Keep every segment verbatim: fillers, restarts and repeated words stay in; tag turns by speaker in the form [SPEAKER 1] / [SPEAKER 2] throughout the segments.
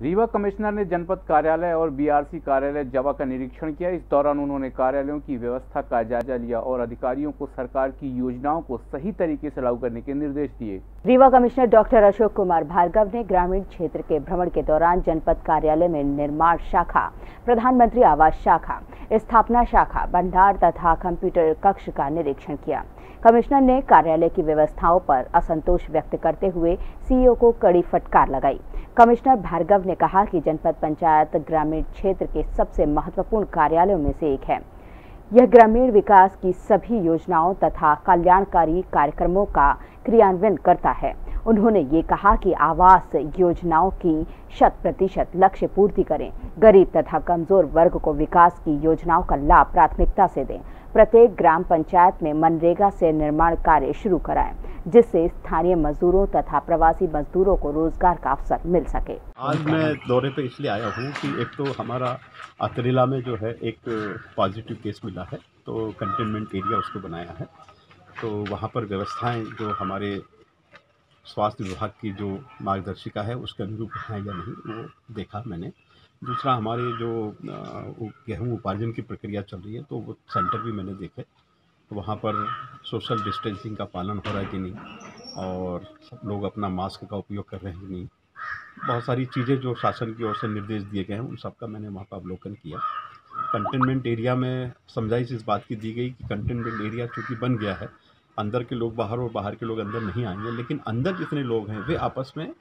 [SPEAKER 1] Rewa commissioner ने जनपद कार्यालय और बीआरसी कार्यालय जवा का निरीक्षण किया। इस दौरान उन्होंने कार्यालयों की व्यवस्था का जायजा लिया और अधिकारियों को सरकार की योजनाओं को सही तरीके से लागू करने के निर्देश दिए।
[SPEAKER 2] रीवा कमिश्नर डॉक्टर अशोक कुमार भार्गव ने ग्रामीण क्षेत्र के भ्रमण के दौरान जनपद कार्यालय में निर्माण शाखा, प्रधानमंत्री आवास शाखा, स्थापना शाखा, भंडार तथा कंप्यूटर कक्ष का निरीक्षण किया। कमिश्नर ने कार्यालय की व्यवस्थाओं पर असंतोष व्यक्त करते हुए सीईओ को कड़ी फटकार लगाई। कमिश्नर भार्गव ने कहा कि जनपद पंचायत ग्रामीण क्षेत्र के सबसे महत्वपूर्ण कार्यालयों में से एक है। यह ग्रामीण विकास की सभी योजनाओं तथा कल्याणकारी कार्यक्रमों का क्रियान्वयन करता है। उन्होंने ये कहा कि आवास योजनाओं की शत प्रतिशत लक्ष्य पूर्ति करें, गरीब तथा कमजोर वर्ग को विकास की योजनाओं का लाभ प्राथमिकता से दें। प्रत्येक ग्राम पंचायत में मनरेगा से निर्माण कार्य शुरू कराएं, जिससे स्थानीय मजदूरों तथा प्रवासी मजदूरों को रोजगार का अवसर मिल सके।
[SPEAKER 3] आज मैं दौरे पे इसलिए आया हूँ कि एक तो हमारा अतरेला में जो है एक पॉजिटिव केस मिला है, तो कंटेनमेंट एरिया उसको बनाया है। तो वहाँ पर व्यवस्थाएं जो हमारे स्वास्थ्य विभाग की जो मार्गदर्शिका है उसके अनुरूप है या नहीं, वो देखा मैंने। दूसरा, हमारे जो गेहूँ उपार्जन की प्रक्रिया चल रही है, तो वो सेंटर भी मैंने देखे, तो वहाँ पर सोशल डिस्टेंसिंग का पालन हो रहा है कि नहीं, और सब लोग अपना मास्क का उपयोग कर रहे हैं कि नहीं। बहुत सारी चीज़ें जो शासन की ओर से निर्देश दिए गए हैं, उन सब का मैंने वहाँ पर अवलोकन किया। कंटेनमेंट एरिया में समझाइश इस बात की दी गई कि कंटेनमेंट एरिया चूँकि बन गया है, अंदर के लोग बाहर और बाहर के लोग अंदर नहीं आएंगे, लेकिन अंदर जितने लोग हैं वे आपस में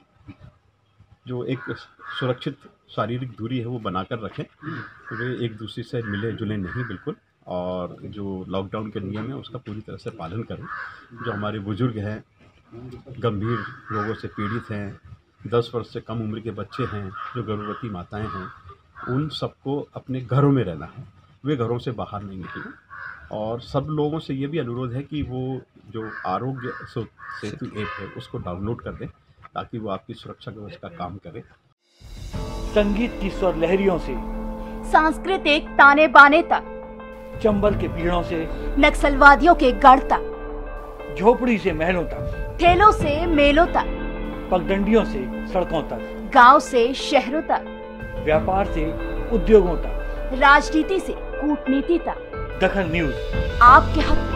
[SPEAKER 3] जो एक सुरक्षित शारीरिक दूरी है वो बनाकर रखें, तो वे एक दूसरे से मिले जुले नहीं बिल्कुल, और जो लॉकडाउन के नियम है उसका पूरी तरह से पालन करें। जो हमारे बुजुर्ग हैं, गंभीर रोगों से पीड़ित हैं, दस वर्ष से कम उम्र के बच्चे हैं, जो गर्भवती माताएं हैं, उन सबको अपने घरों में रहना है, वे घरों से बाहर नहीं निकलें। और सब लोगों से ये भी अनुरोध है कि वो जो आरोग्य सेतु ऐप है उसको डाउनलोड कर दें, ताकि वो आपकी सुरक्षा कवच का काम करे।
[SPEAKER 4] संगीत की स्वर लहरियों से
[SPEAKER 5] सांस्कृतिक ताने बाने तक,
[SPEAKER 4] चंबल के पीड़ों से
[SPEAKER 5] नक्सलवादियों के गढ़ तक,
[SPEAKER 4] झोपड़ी से महलों तक,
[SPEAKER 5] ठेलों से मेलों तक,
[SPEAKER 4] पगडंडियों से सड़कों तक,
[SPEAKER 5] गांव से शहरों तक,
[SPEAKER 4] व्यापार से उद्योगों तक,
[SPEAKER 5] राजनीति से कूटनीति तक,
[SPEAKER 4] दखल न्यूज
[SPEAKER 5] आपके हक में।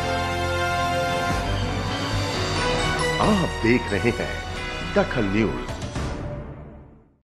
[SPEAKER 6] आप देख रहे हैं दखल न्यूज।